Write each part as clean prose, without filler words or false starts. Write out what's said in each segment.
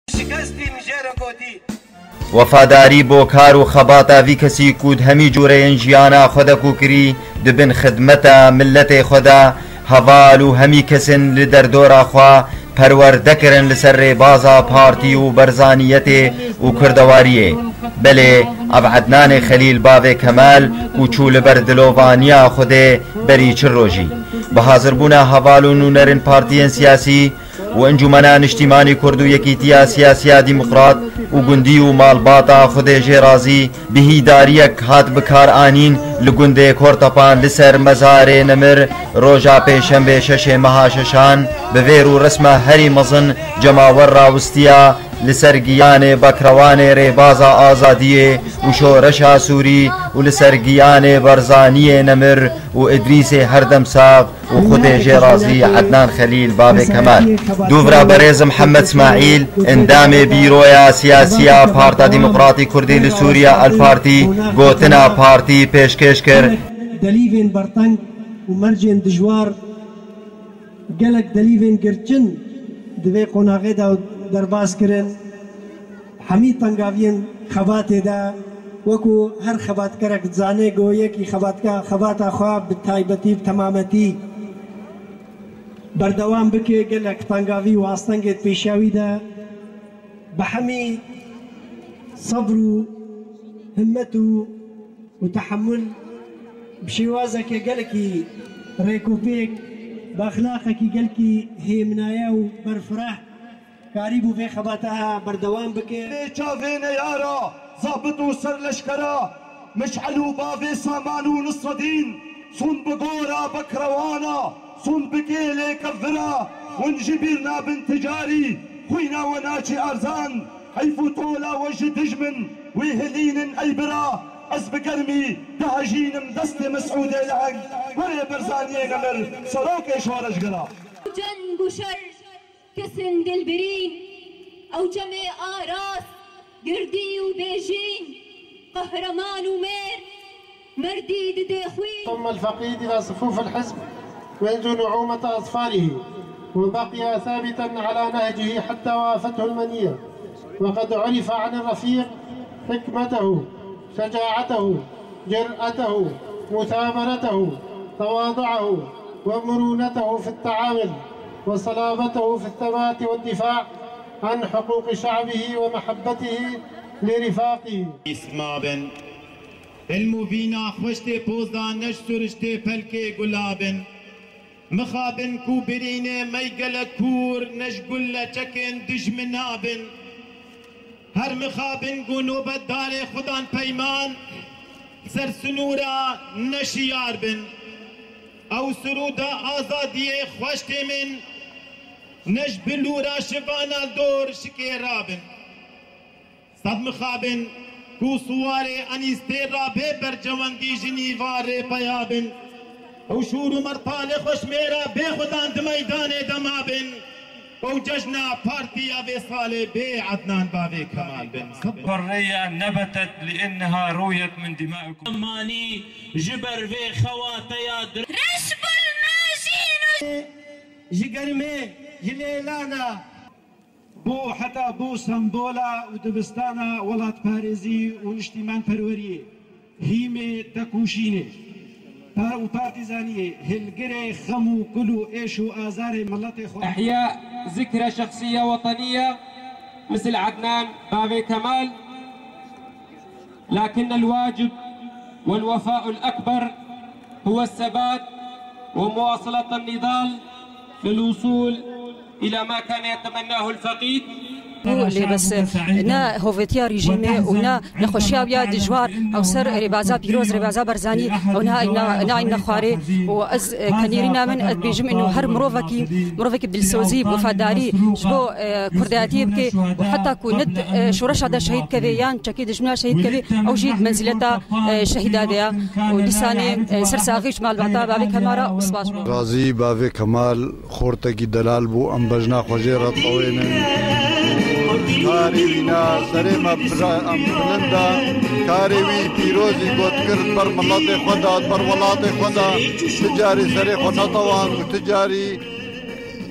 وفاداری بۆ کار و خەباتاوی کەسی کود هەمی جوورەیەن ژیانە خۆدەکو کری دبن خدمەتە ملەتێ خۆدا هەڤال و هەمی کەسن لە دەردۆرا خوا پەروەردەکردن لەسەر ڕێبازا پارتی و بەرزانیەتێ و کردەواریێ بەلێ ئەڤ عەدنانێ خەلیل باڤێ کەمال و چوو لەبەر دلۆڤانیا خودێ بەری چ ڕۆژی بە حازربوونا هەڤال و نونەرن پارتیەن سیاسی و ئەنجومەنا نیشتیمانی کورد و یەکیتیا سیاسیا دیموقرات و گوندی و ماڵباتە خودێ ژێرازی بەهیداریەک هات بکار ئانین لە گوندێ کۆرتەپان لەسەر مەزارێ نەمر ڕۆژا پێشەمبێ شەشێ مەها شەشان بەڤێر و ڕسمە هەری مەزن جەماوەڕ ڕاوستیە لەسەر گیانێ بەکڕەوانێ ڕێبازە ئازادیێ و شۆرەشا سووری و لەسەر گیانێ بەرزانیێ نەمر و ئیدریسێ هەردەم ساغ و خودێ ژێرازی عەدنان خەلیل باڤێ کەمال دوورا بەڕێز محەممەد اسماعیل ئەندامێ بیرۆیە سیاسیە پارتا دیموقراتی کوردی لە سووریا ئەلپارتی گۆتنا پارتی پێشکەش کرد دەلیڤێن بەرتەنگ و مەرجێن دژوار gelek delîvên girçin di vê qonaqê de derbas kirin hemî tengaviyên xebatê de wekû her xebatkerek dizanê goyekî xebata xwe bi taybetî bi temametî berdewam bike gelek tengavî û astengê pêşawî de bi hemî sabr û himmet û tehemmül bi şêwazekê gelekî rêkopêk باخلاقێکی گەلکی هێمنایە و بەرفرەح کاری بوو vê xebata berdewam bike çavêne yara zabit û serleşkera meş'el û bavê saman û nisredîn sun bi gora bekrewana sun bi gêlê kevvira hûn ji bîr nabin ticarî xwîna we naçî erzan heyf û tola we ji dijmin wê hilînin eybira ez bi germî dihejînim destê Mesûdê leheng werê berzaniyê nemir serokê şoreşgira جنگ و شر kesin dilbirîn ew cemê arast girdî û bêjîn qehreman û mêr merdî didê xwîn ضم الفقيد إلى صفوف الحزب وينجو نعومة أظفاره وبقي ثابتا على نهجه حتى وافته المنية وقد عرف عن الرفيق حكمته شجاعته جرأته مثابرته تواضعه ومرونته في التعامل وصلابته في الثبات والدفاع عن حقوق شعبه ومحبته لرفاقه اسمابن المبينا خوشتي بوزدان نشترشتي بلكي قلابن مخابن كوبريني ميقل كور نشقل چكن دجمنابن هر مخابن قنو بدالي خدان پیمان سر سنورا نشیار بن او سرودا آزادی خوشتی من نش بلورا شبانا دور شکیرا بن صد مخابن کو سواره انیستی را بے بر جواندی جنیوار پیا بن او شور مرطال خوش میرا بے خدان دمیدان دما بن او ججنا بارتيا بصالة بعدنان بابي كمال بن حرية نبتت لأنها رويت من دمائكم ماني جبر في خواتيا رشب الماجين جگرمê hilêlana بو حتى بو سمبولا ودبستانا ولات باريزي ونشتيمان perweriyê hîmê tekûşînê و بارتيزانية هلقري خمو كلو ايشو ازاري ملتي خو احياء ذكرى شخصية وطنية مثل عدنان بابي كمال لكن الواجب والوفاء الأكبر هو الثبات ومواصلة النضال في الوصول إلى ما كان يتمناه الفقيد لێ بەس نا هۆڤێتیا ریژیمێ و نا نەخۆشیاویا دژوار ئەو سەر ڕێبازا پیرۆز ڕێبازا بەرزانی ئەو ناین نەخوارێ و ئەس کەنێرینا من ئەتبێژم ئینو هەر مرۆڤێکی دلسۆزی وفاداری ji بۆ کوردایەتیە بکێ و حتا کو ند شوڕەشادا شەهید کەوێ یان چەکێ دژمنا شەهید کەوێ ئەو ژید منزلەتا شەهیدادەیە و دیسانێ سەرساغیش مالباتا بابێ کەمارە و سپاس بوو غازی باوێ کەمال خۆرتێکی دەلال بوو ئەم بەژنا خۆژێ ڕەتەوێنن کاری وینا سەرێمە بلندا کاری وی پیرۆزی گۆت کرد بەر مڵاتی خۆدا بەر وڵاتی خۆدا تجاری سەرێ خۆ نەتەوان و تجاری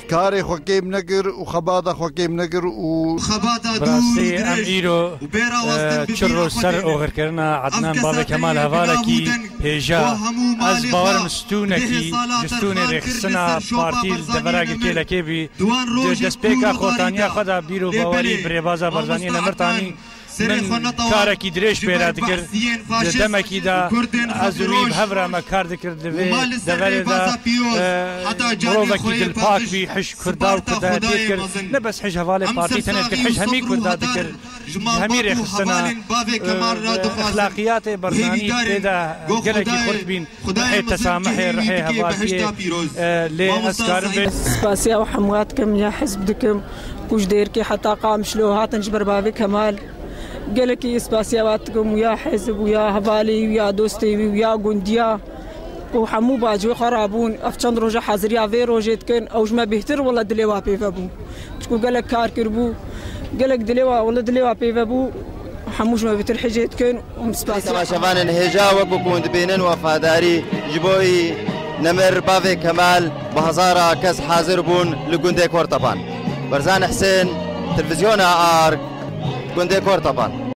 كاري خوكيم نقر وخباطة خوكيم نقر براسي أميرو تشرو سر أوغر كرنا عدنان بابا كمال هفالكي هجا از باور مستونكي جستوني رخصنا بارتي الدفراغ كيلا كيبي دسبيكا خوتانيا خدا بيرو باوري بريبازا برزاني نمرتاني من كاركي دريش بيرا دكر دمكي دا ازوي بهفرا ما كار دكر دفري دا مروفكي دل باك بي حش كردا وكردا ديكر نبس حش هفالي بارتي تنكر حش همي كردا دكر همي رخصنا اخلاقيات برزاني بيدا قلقي خرج بين رحي تسامحي رحي هفالكي لي اسكار سباسيا وحمواتكم يا حزب دكم كوش ديركي حتى قام شلوهات نجبر بابي كمال قالكي سباسياتكم ويا حزب ويا هفالي ويا دوستي ويا قنديا وحمو باجو خرابون افشان روجا حاضر يا في روجيت كان اوج ما بيهتر والله دليوا بيفابو تكون قالك كار كربو قالك دليوا والله دليوا بيفابو حموش ما بيتر حجيت كان ومسباسي ما شافان هجا وكون بينن وفاداري جبوي نمر بافي كمال بهزارة كاس حاضر بون لقندي كورتابان برزان حسين تلفزيون ار قندي كورتابان.